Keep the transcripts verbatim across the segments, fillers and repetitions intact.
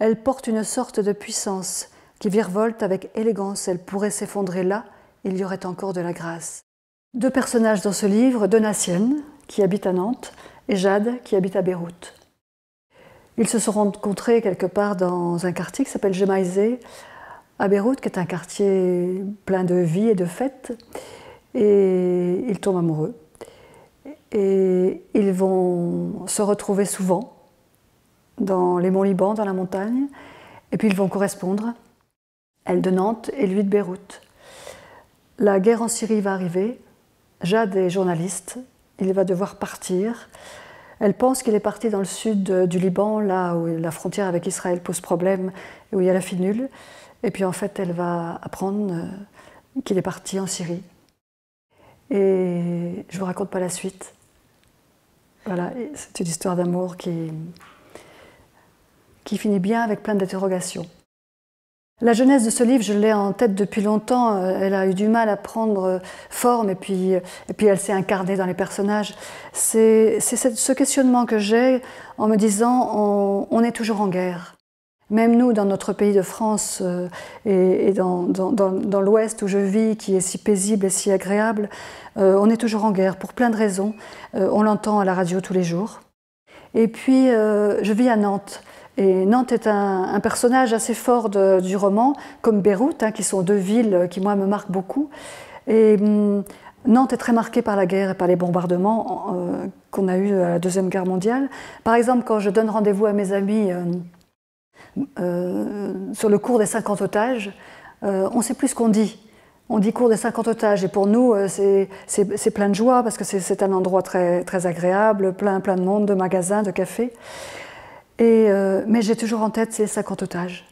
Elle porte une sorte de puissance qui virevolte avec élégance. Elle pourrait s'effondrer là, il y aurait encore de la grâce. Deux personnages dans ce livre, Donatienne, qui habite à Nantes, et Jade, qui habite à Beyrouth. Ils se sont rencontrés quelque part dans un quartier qui s'appelle Gemaizeh, à Beyrouth, qui est un quartier plein de vie et de fêtes, et ils tombent amoureux. Et ils vont se retrouver souvent dans les monts Liban, dans la montagne, et puis ils vont correspondre, elle de Nantes et lui de Beyrouth. La guerre en Syrie va arriver, Jade est journaliste, il va devoir partir. Elle pense qu'il est parti dans le sud du Liban, là où la frontière avec Israël pose problème, et où il y a la finule. Et puis en fait, elle va apprendre qu'il est parti en Syrie. Et je ne vous raconte pas la suite. Voilà, c'est une histoire d'amour qui, qui finit bien avec plein d'interrogations. La genèse de ce livre, je l'ai en tête depuis longtemps. Elle a eu du mal à prendre forme et puis, et puis elle s'est incarnée dans les personnages. C'est ce questionnement que j'ai en me disant on, on est toujours en guerre. Même nous, dans notre pays de France euh, et, et dans, dans, dans, dans l'Ouest où je vis, qui est si paisible et si agréable, euh, on est toujours en guerre pour plein de raisons. Euh, on l'entend à la radio tous les jours. Et puis, euh, je vis à Nantes. Et Nantes est un, un personnage assez fort de, du roman, comme Beyrouth, hein, qui sont deux villes qui, moi, me marquent beaucoup. Et hum, Nantes est très marquée par la guerre et par les bombardements euh, qu'on a eus à la Deuxième Guerre mondiale. Par exemple, quand je donne rendez-vous à mes amis euh, euh, sur le cours des cinquante otages, euh, on ne sait plus ce qu'on dit. On dit cours des cinquante otages, et pour nous, euh, c'est plein de joie, parce que c'est un endroit très, très agréable, plein, plein de monde, de magasins, de cafés. Et, euh, mais j'ai toujours en tête ces cinquante otages.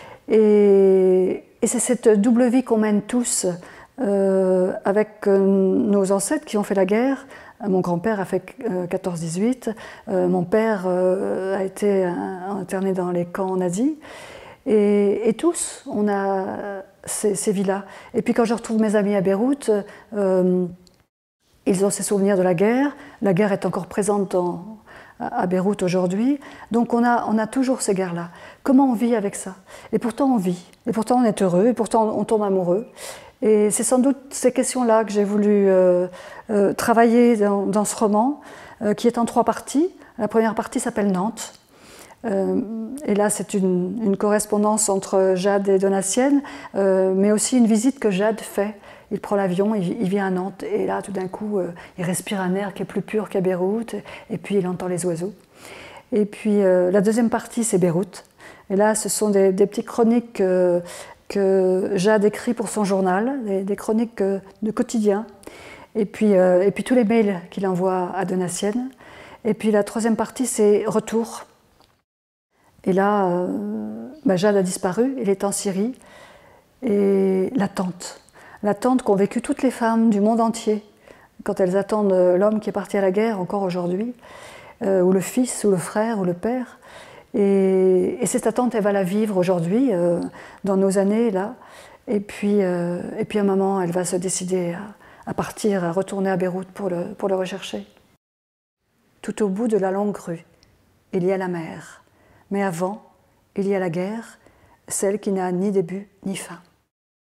Et, et c'est cette double vie qu'on mène tous euh, avec euh, nos ancêtres qui ont fait la guerre. Mon grand-père a fait euh, quatorze dix-huit, euh, mon père euh, a été interné dans les camps nazis. Et, et tous, on a ces, ces vies-là. Et puis quand je retrouve mes amis à Beyrouth, euh, ils ont ces souvenirs de la guerre. La guerre est encore présente dans à Beyrouth aujourd'hui, donc on a, on a toujours ces guerres-là. Comment on vit avec ça? Et pourtant on vit, et pourtant on est heureux, et pourtant on tombe amoureux. Et c'est sans doute ces questions-là que j'ai voulu euh, euh, travailler dans, dans ce roman, euh, qui est en trois parties. La première partie s'appelle Nantes. Euh, et là, c'est une, une correspondance entre Jade et Donatienne, euh, mais aussi une visite que Jade fait. Il prend l'avion, il, il vient à Nantes, et là, tout d'un coup, euh, il respire un air qui est plus pur qu'à Beyrouth, et puis il entend les oiseaux. Et puis, euh, la deuxième partie, c'est Beyrouth. Et là, ce sont des, des petites chroniques euh, que Jade écrit pour son journal, des, des chroniques euh, de quotidien, et puis, euh, et puis tous les mails qu'il envoie à Donatienne. Et puis, la troisième partie, c'est Retour. Et là, euh, bah, Jade a disparu, il est en Syrie, et l'attente. L'attente qu'ont vécue toutes les femmes du monde entier quand elles attendent l'homme qui est parti à la guerre, encore aujourd'hui, euh, ou le fils, ou le frère, ou le père. Et, et cette attente, elle va la vivre aujourd'hui, euh, dans nos années, là. Et puis, euh, et puis à un moment, elle va se décider à, à partir, à retourner à Beyrouth pour le, pour le rechercher. Tout au bout de la longue rue, il y a la mer. Mais avant, il y a la guerre, celle qui n'a ni début ni fin.